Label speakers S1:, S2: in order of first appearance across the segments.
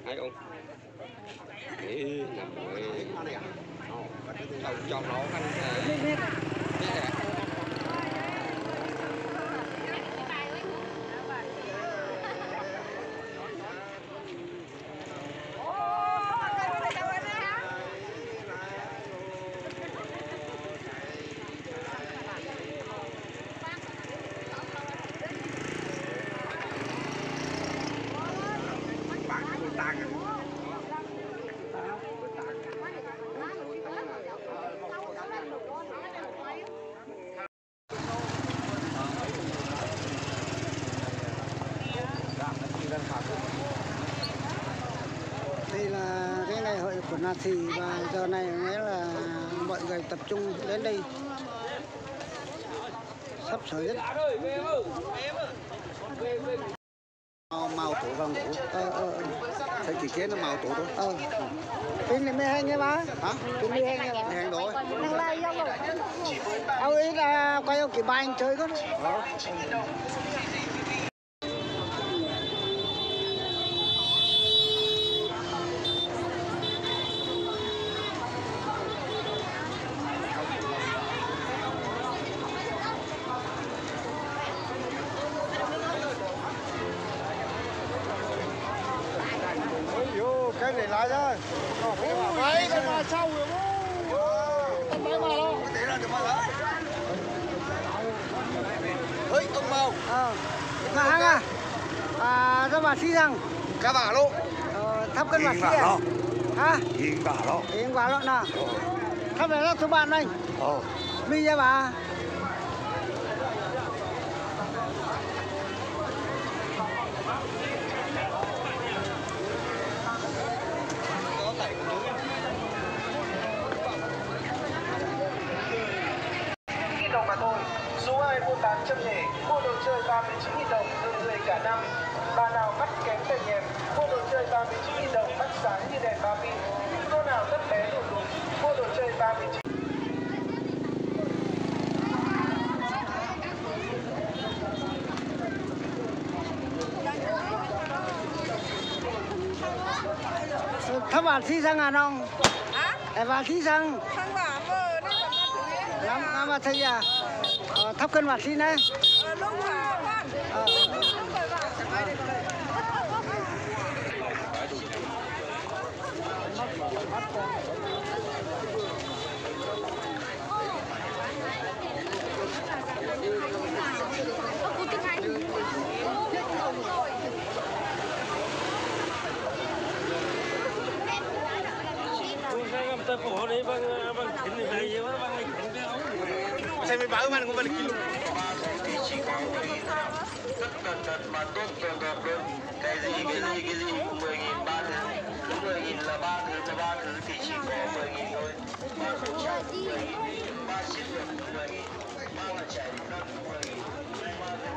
S1: Thấy không? Ý nằm rồi. Đầu cho nó anh.
S2: Đây là cái ngày hội của Na Thì và giờ này nghĩa là mọi người tập trung đến đây sắp sửa hết.
S3: Màu tổ vào ngủ. Thấy chỉ kiến nó màu tổ thôi.
S2: Pin này mới hay nghe bá.
S3: Hả?
S2: Pin mới hay nghe bá.
S3: Hèn rồi.
S2: Năng lai đâu rồi. Ông ấy là quay ông kỳ ba anh chơi con.
S3: Cái này lại thôi.
S2: Đấy, cái mà sau rồi bố. Tầm bay mà đâu.
S3: Cái này là được mà lỡ. Ơi, ông Màu.
S2: Mà hăng ra bà xí rằng.
S3: Cá bà luôn.
S2: Thắp cân bà xí à? Hả?
S3: Yên bà luôn.
S2: Yên bà luôn nào. Thắp này là số bạn anh. Mi ra bà.
S4: Đồng mà thôi, dù ai buôn bán châm nhề, mua đồ chơi 39.000 đồng hơn người cả năm. Bà nào mắt kém tay nhèm, mua đồ chơi 39.000 đồng mắt sáng như đèn ba pin. Cô nào rất bé lùn lùn, mua đồ chơi 39.
S2: Thắp bà xí rằng à nông? Hả? Bà xí rằng.
S5: Thằng bà mơ nó còn
S2: Lắm, mà thấy à? Thắp cân bà xí này.
S5: lúc mà con. Lúc rồi bà.
S6: Ta bỏ đấy bằng thịnh này vậy đó, bằng thịnh cái ống.
S3: Xem mấy báo mình cũng phải kilo.
S4: Rất mà tốt luôn. Cái gì cũng 10.000 ba thứ. 10.000 là ba thứ thì chỉ có 10.000 thôi. 3 khẩu trang 10.000, 3 ship được 10.000, 3 là trẻ đi năm 10.000, 3 là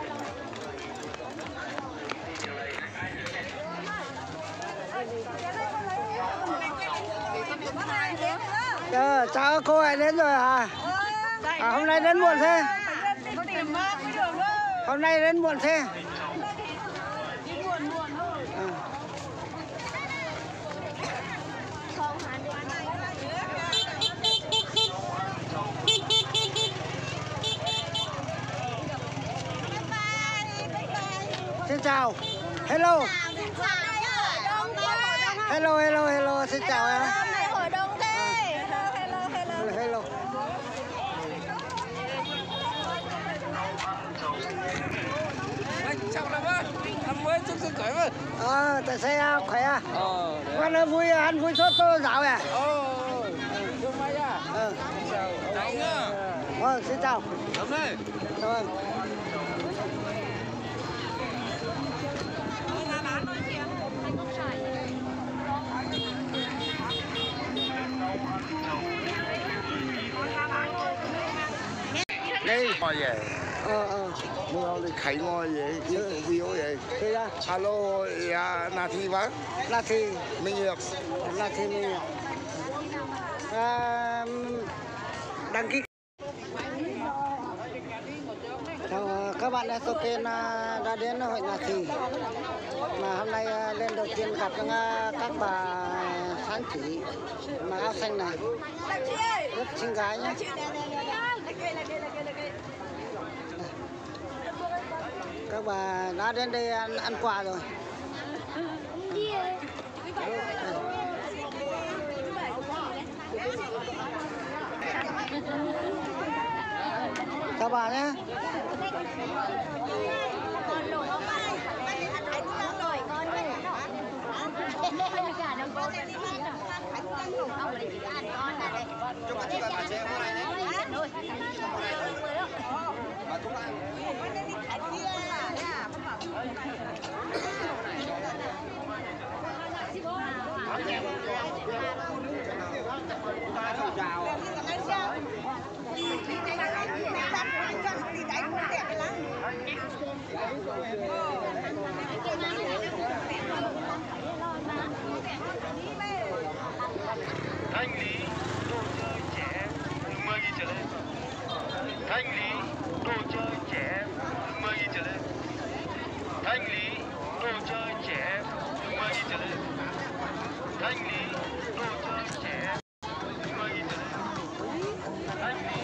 S2: Chào cô ấy đến rồi à? Hôm nay đến muộn thế? Hôm nay đến muộn thế? Xin chào. Hello. Hello. Xin chào em. Hello.
S6: Anh chào năm ơi, năm mới chúc sức khỏe với.
S2: Tại sao khỏe à? Con ơi vui ăn vui sốt tô dạo à?
S6: Chúc mai à. Chào. Chào nhá.
S2: Xin chào.
S6: Đúng đây.
S2: Chào anh.
S3: Đây. Ngồi về. Mua đi khẩy ngồi vậy, video vậy.
S2: Thế ra.
S3: Alo, Na Thì bác.
S2: Na Thì.
S3: Minh Hiệp.
S2: Na Thì Minh Hiệp. Đăng ký. Chào các bạn. bạn Estoken đã đến hội Nà Xì. Mà hôm nay lên đầu tiên gặp các bà sáng chỉ mặc áo xanh này. Rất xinh gái nhé. Các bà đã đến đây ăn quà rồi. Chào bà nhé.
S4: Thanh lý đồ chơi trẻ từ 10.000 trở lên. Thanh lý đồ chơi trẻ từ 10.000 trở lên. Thanh lý đồ chơi trẻ từ 10.000 trở lên. Thanh lý đồ chơi trẻ từ 10.000 trở lên. Thanh lý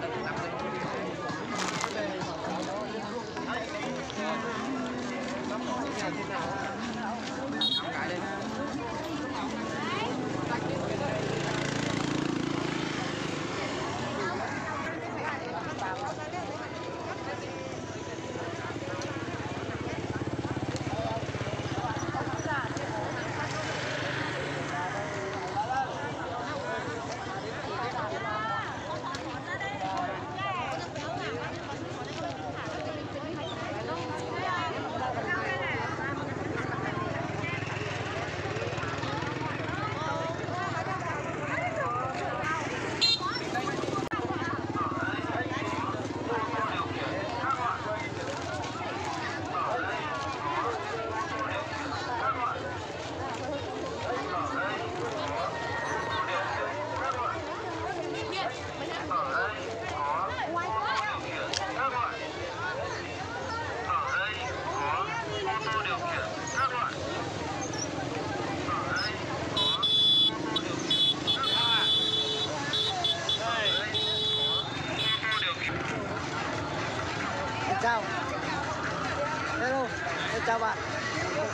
S2: Chào. Hello. Chào bạn.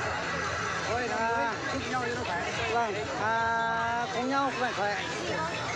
S2: Ôi chúc nhau cho nó khỏe. Vâng. Cùng nhau khỏe.